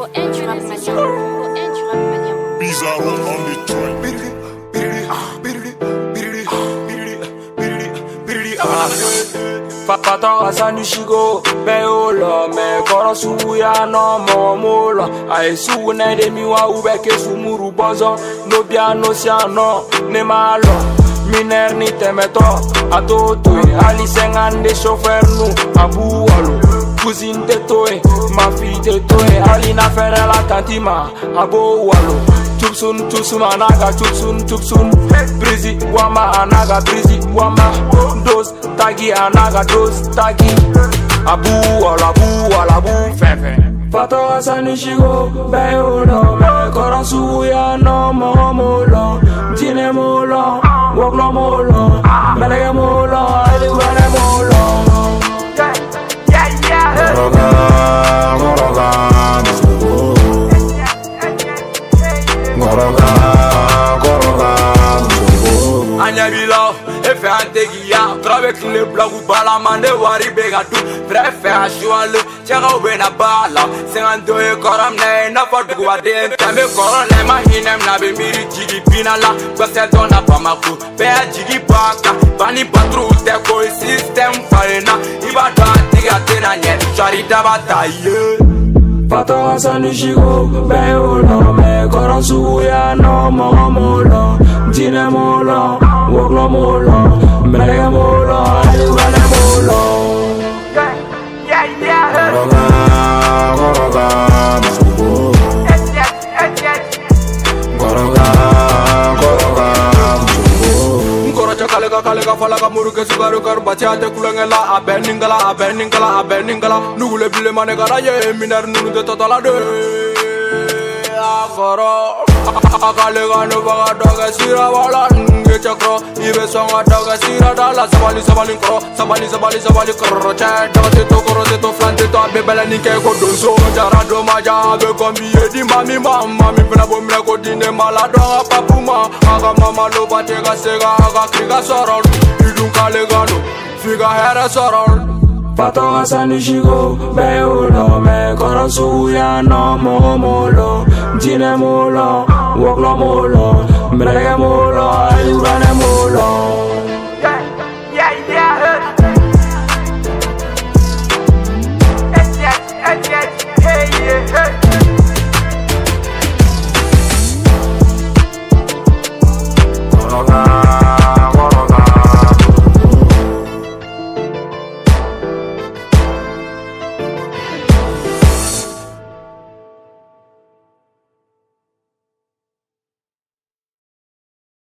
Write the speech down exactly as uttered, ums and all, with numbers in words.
Congo un du rap malien. Congo un du rap malien. Bizarre on the track. Papa Sanishigo, Beola, me Korosuya, no more mola. I soon de miwa ubeke sumuru bozo, no piano siano, ne malo. Miner ni temeto, atoto, alisengan de chauffeur nu, abualo. Cousine de toe, ma fille de toe, alina ferre la kantima, abo walo. Chupsun, chupsun, anaga, chupsun, chupsun. Brizi, wama, anaga, brizi, wama. Dos, tagi, anaga, dos, tagi. Abu, wala, abu, wala, abu, fefe. Fato asanishigo, beolo, me koransu ya no momolo. Dine molo, woklo molo. Melege molo, eliwane molo. Yeah, yeah, yeah. Goroga, goroga, musugo. Goroga, goroga, musugo. Anya bilo, efe antegia. Trave kile blagu bala mande wari begatu. Prefe ashuale, chega ubena bala. Sengando e koram ne na fodu waden. Tambe koram ne mahinem na be miri jigi binala. Gwase dona pamaku, be jigi baka. Bani patru te ko system farena. Iba da tiga tena nye, charita bataille. Fato asanishigo, beolo, me koransu ya no momolo. Dine molo, woklo molo. Melege molo, eliwane molo. Yeah, yeah, yeah. Goroga, goroga, musugo. Goroga, goroga, musugo. Ngorocha kalega kalega falaga muruke sugaru kar bachate kulangela abeningala abeningala abeningala nugule bile mane gara ye minar nunu de totala de agoro akalega no baga doga sira wala nge chakro ibe songa doga sira dala sabali sabali kro sabali sabali sabali kro cha dote to kro te to flante to bebela ni ke ko donso jara do maja be kombi di mami mama mi pena bo mira ko dine malado papuma aga mama lo bate ga sega aga kriga sorol idun kalegano figa hera sorol. Fato asanishigo, beolo, me koransu ya no momolo. Dine molo, woklo molo. Melege molo, eliwane molo.